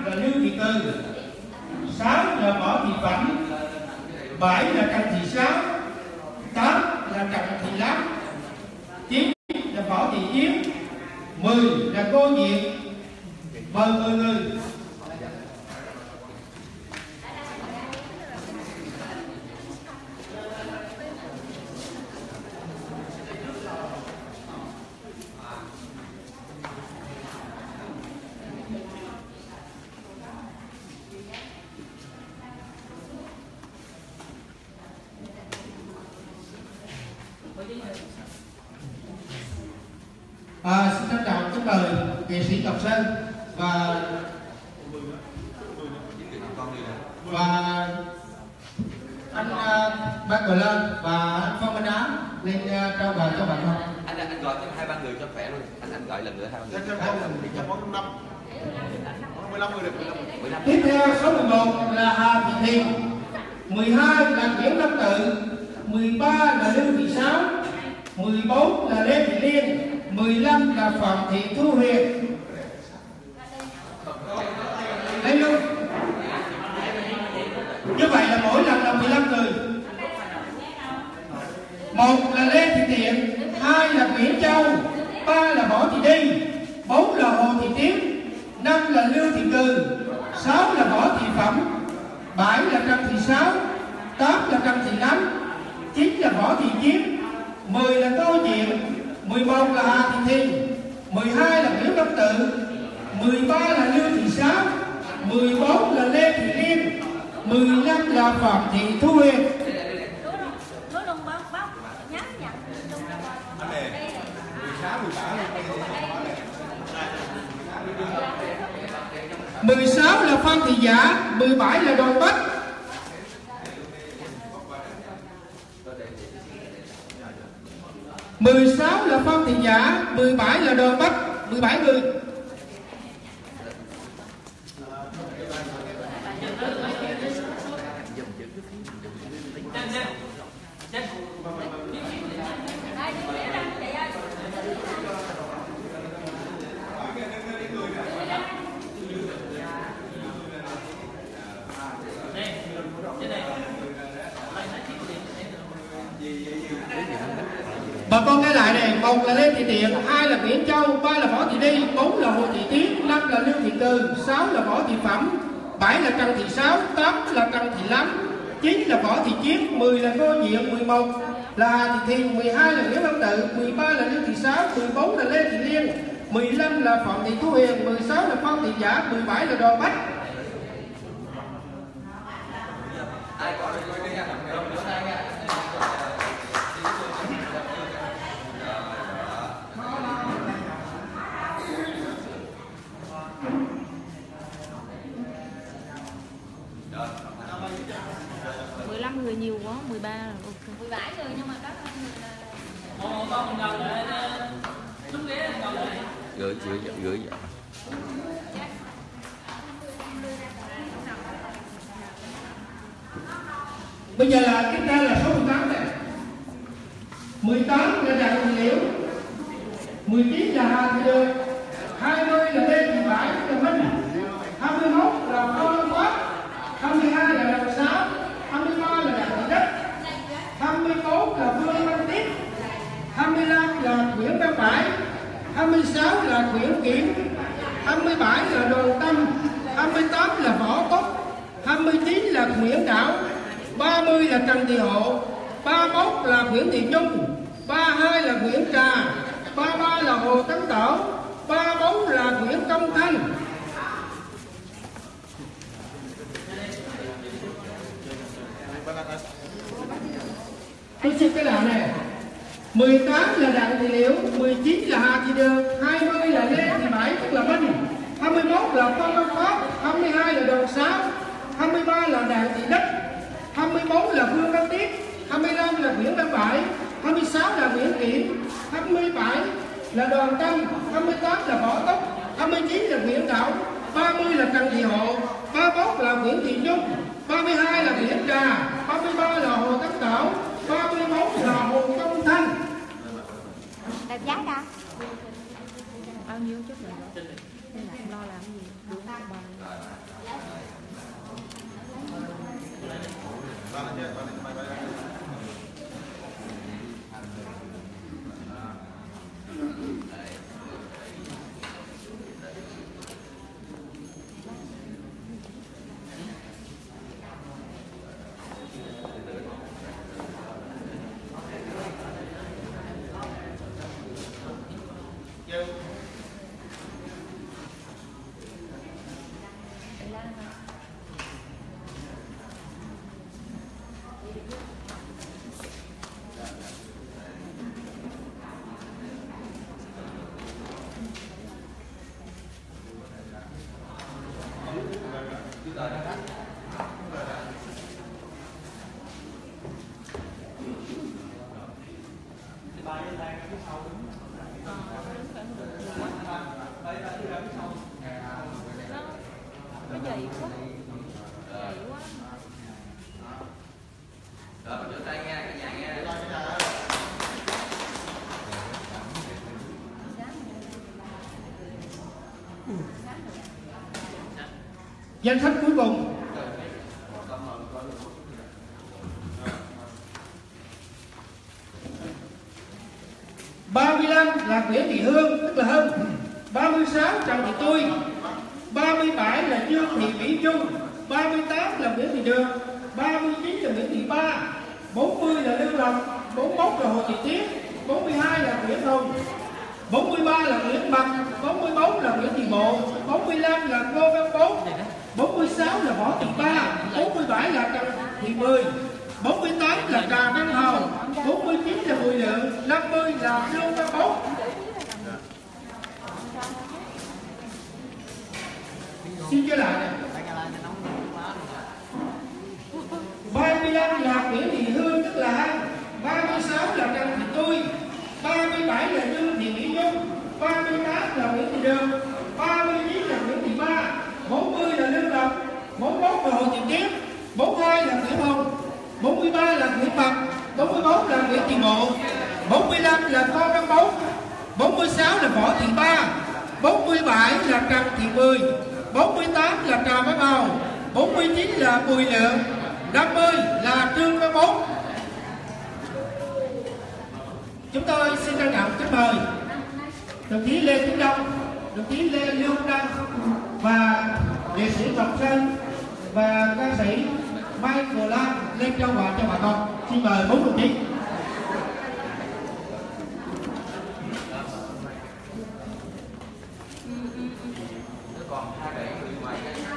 là Lưu Thị Từ, 6 là Võ Thị Phẩm, 7 là Trần Thị Sáu, 8 là Trần Thị Lắm, 9 là Võ Thị Chiến, 10 là Cô Diệp. Mời mọi người. Xin trân trọng kính mời nghệ sĩ Ngọc Sơn và anh Bác Cờ Lên và anh Phong Minh Á lên trao bài cho bạn không? Anh gọi hai ba người cho khỏe luôn. Anh gọi lần nữa hai ba người. 15 người được. Tiếp theo số 11 là Hà Thị Thiền, 12 là Nguyễn Lâm Tự, 13 là Lưu Thị Sáu, 14 là Lê Thị Liên, 15 là Phạm Thị Thu Huyền. Đây luôn. Như vậy là mỗi lần là 15 người. 1 là Lê Thị Tiện, 2 là Nguyễn Châu, 3 là Võ Thị Đi, 4 là Hồ Thị Tiến, 5 là Lưu Thị Cừ, 6 là Võ Thị Phẩm, 7 là Trần Thị Sáu, 8 là Trần Thị Lắm, 9 là Võ Thị Chiến, 10 là Tô Diện, 11 là Hà Thị Thiền, 12 là Nguyễn Lâm Tự, 13 là Lưu Thị Sáu, 14 là Lê Thị Liên, 15 là Phạm Thị Thu Huyền. 16 là Phan Thị Giả, 17 là Đoàn Bách. Mười 16 là Phan Thị Giả, 17 là Đoàn Bách, 17 người. Bà con nghe lại này, 1 là Lê Thị Tiện, 2 là Nguyễn Châu, 3 là Võ Thị Đi, 4 là Hồ Thị Tiến, 5 là Lưu Thị Cừ, 6 là Võ Thị Phẩm, 7 là Trần Thị Sáu, 8 là Trần Thị Lắm, 9 là Võ Thị Chiến, 10 là Cô Diện, 11 là Hà Thị Thiền, 12 là Nguyễn Lâm Tự, 13 là Lưu Thị Sáu, 14 là Lê Thị Liên, 15 là Phạm Thị Thu Huyền, 16 là Phan Thị Giả, 17 là Đoàn Bách. Ai có được đi nha. 15 người nhiều quá, 13 là ok. 17 người nhưng mà có Gửi vậy. Bây giờ là tiếp theo là số 18 này. 18 là Đặng Thị Liễu, 19 là Hà Thị Đường, 20 là Lê Thị Bãi là Minh, 21 là Phan Phát, 22 là Đặng Sáu, 23 là Đặng Thị Đất, 24 là Vương Văn Tiếp, 25 là Nguyễn Văn Bãi, 26 là Nguyễn Kiểm, 27 là Đoàn Tâm, 28 là Võ Tốc, 29 là Nguyễn Đảo, 30 là Trần Thị Hộ, 31 là Nguyễn Thị Nhung, 32 là Nguyễn Trà, 33 là Hồ Tấn Tổ, 34 là Nguyễn Công Thanh. Tôi xin cái nào này. 18 là Đặng Thị Liễu, 19 là Hà Thị Đường, 20 là Lê Thị Bãi tức là Minh, 21 là Phan Văn Phát, 22 là Đoàn Sáu, 23 là Đặng Thị Đất, 24 là Vương Văn Tiếp, 25 là Nguyễn Văn Bãi, 26 là Nguyễn Kiểm, 27 là Đoàn Tâm, 28 là Võ Tốc, 29 là Nguyễn Đảo, 30 là Trần Thị Hộ, 31 là Nguyễn Thị Nhung, 32 là Nguyễn Trà, 33 là Hồ Tấn Tảo, 34 là Hồ Công Thanh. Đẹp giá đâu? Bao nhiêu chút nữa? Nên là không lo làm gì. Đúng không? Vậy quá. Vậy quá. Rồi mình rửa tay nha, cả nhà nghe. Danh sách cuối cùng. 35 là Nguyễn Thị Hương, tức là Hân. 36 Trần Thị Tui. 37 là Dương Thị Mỹ Dung. 38 là Nguyễn Thị Đường. 39 là Nguyễn Thị Ba. 40 là Lương Lộc. 41 là Hồ Thị Tuyết. 42 là Nguyễn Hùng. 43 là Nguyễn Bằng. 44 là Nguyễn Thị Bộ. 45 là Ngô Văn Bốn. 46 là Võ Thị Ba. 47 là Trần Thị Mười. 48 là Trà Văn Hầu. 49 là Bùi Lượng. 50 là Lương Văn Bốn. Xin trở lại nè. 35 là Nguyễn Thị Hương, tức là Hân. 36 là Trần Thị Tui. 37 là Dương Thị Mỹ Dung. 38 là Nguyễn Thị Đường. 39 là Nguyễn Thị Ba. 40 là Lương Lộc. 41 là Hồ Thị Tuyết. 42 là Nguyễn Hùng. 43 là Nguyễn Bằng. 44 là Nguyễn Thị Bộ. 45 là Ngô Văn Bốn. 46 là Võ Thị Ba. 47 là Trần Thị Mười. 48 là Trà Văn Hầu. 49 là Bùi Lượng. 50 là Trương Văn Bốn. Chúng tôi xin trân trọng kính mời đồng chí Lê Tiến Đông, đồng chí Lê Lương Đăng và nghệ sĩ Ngọc Sơn và ca sĩ Mai Cờ Lan lên trao quà cho bà con. Xin mời 4 đồng chí. Còn 27 người ngoài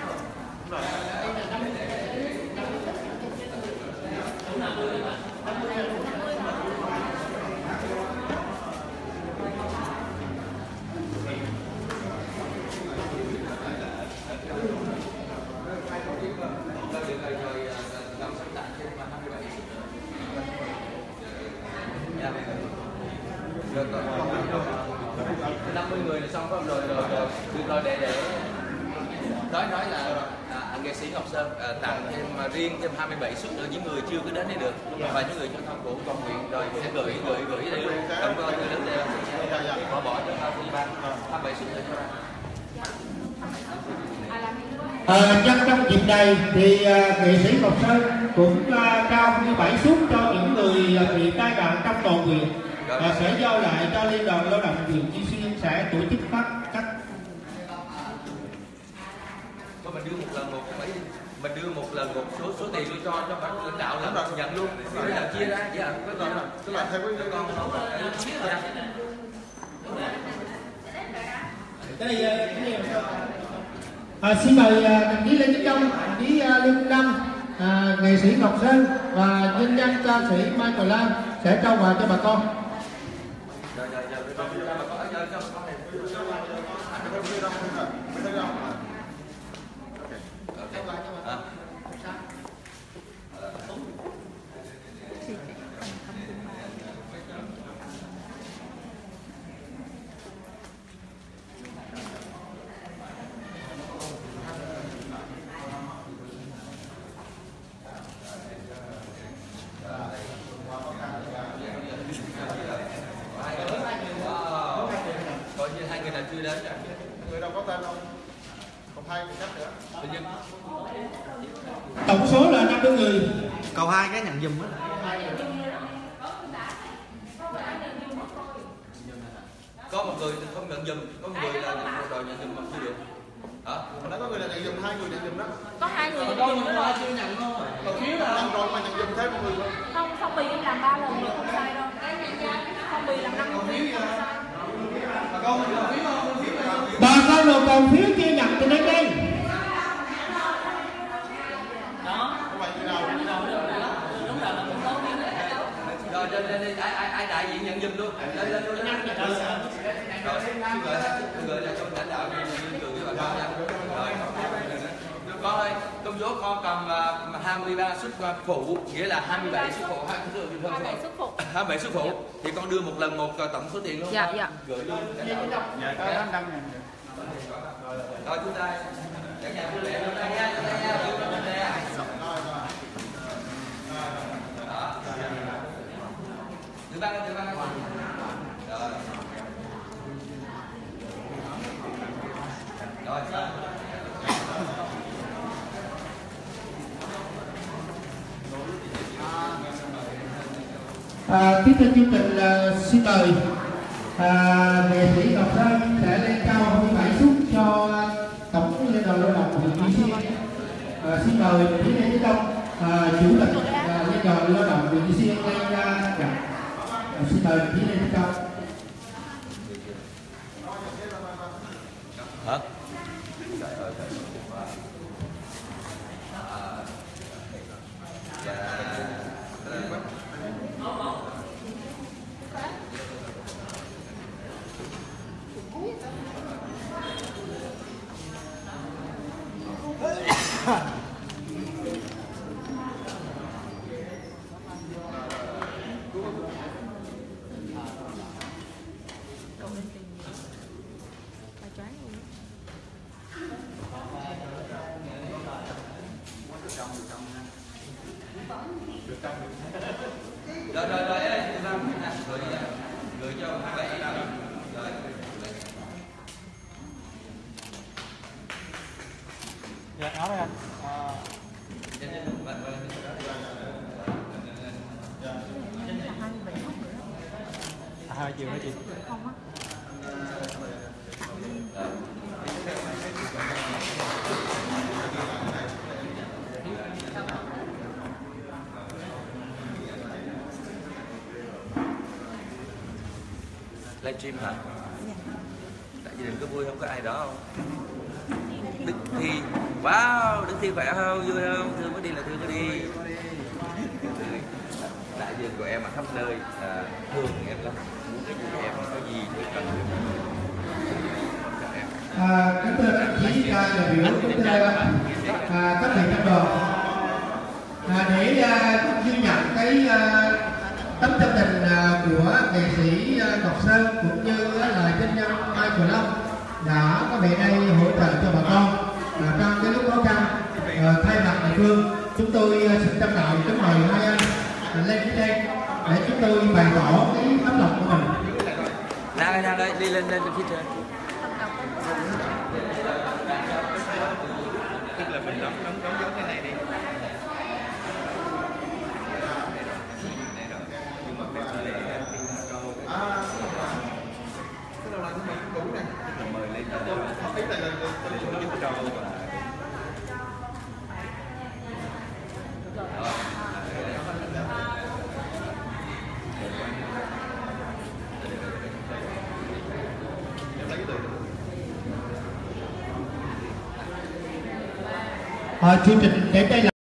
rồi 50 người là xong không rồi để nói là nghệ sĩ Ngọc Sơn tặng thêm riêng thêm 27 suất nữa những người chưa có đến đây được và những người trong thôn của con huyện rồi sẽ gửi đây luôn. Cảm ơn người đến đây bỏ cho ta đi ban 27 suất nữa cho Trong dịp này thì nghệ sĩ Ngọc Sơn cũng trao 27 suất cho những người bị tai nạn trong toàn huyện. Sẽ giao lại cho Liên đoàn Lao động huyện Duy Xuyên sẽ tổ chức phát cách. mình đưa một lần một số tiền cho ban lãnh đạo là nhận luôn, là chia ra dạ tức là theo cái con xin mời đồng chí Lê Tiến Đông, đồng chí Lương Đăng, nghệ sĩ Ngọc Sơn và nhân dân ca sĩ Mai Cờ Lan sẽ trao quà cho bà con. Tổng số là 50 người. Cầu 2 cái nhận dùm á. Có một người không nhận dùm, có một người là đòi nhận dùm mà chưa được. Hả? Hồi nãy có người là nhận dùm, 2 người nhận dùm đó. Có 2 người nhận dùm nữa rồi. Chưa nhận thôi. Còn thiếu là nhận rồi mà nhận dùm thêm một người thôi. Không, phong bì em làm 3 lần rồi không sai đâu. Phong bì làm 5 lần không sai. Bà con nộp phiếu không? Bà con nộp còn phiếu chưa nhận thì đến đây. Rồi ai đại diện nhận dùm luôn. Lên rồi người là trong lãnh đạo nhân cường với bà con nha. Rồi con ơi, công số con cầm 23 suất phụ, nghĩa là 27 suất phụ, 27 suất phụ thì con đưa một lần một tổng số tiền luôn. Dạ. Gửi luôn. Dạ, rồi chúng ta cả nhà vui vẻ luôn. Tiếp theo chương trình xin mời nghệ sĩ Ngọc Sơn sẽ lên cao 27 phút cho tổng liên đoàn lao động huyện Duy Xuyên. Xin mời Thúy Lê Thế Công, chủ tịch liên đoàn lao động huyện Duy Xuyên lên gặp. Xin mời Thúy Lê Thế Công. Gửi cho bạn rồi. Dạ, áo đây anh. Hai chiều hả chị? Không á. Livestream hả? Tại gia đình có vui không? Có ai đó không? Đức Thi, wow, Đức Thi khỏe không? Vui không? Thương có đi là thương có đi. Đại diện của em ở khắp nơi, thương em lắm. Muốn cái gì em có gì tôi cần. Kính thưa các đồng chí đại biểu, kính thưa các thầy trong đoàn, để ghi nhận cái tấm chân tình của nghệ sĩ Ngọc Sơn cũng như là doanh nhân Mai Kiều Long đã có về đây hỗ trợ cho bà con trong cái lúc khó khăn. Thay mặt địa phương, chúng tôi xin trân trọng kính mời hai anh lên phía đây để chúng tôi bày tỏ cái tấm lòng của mình. Đang ơi, đi lên phía trên. Tức là mình đóng dấu cái này đi. Cái đầu là cái mình cũ này. Mời lên. Ý là giúp cho chương trình đến đây là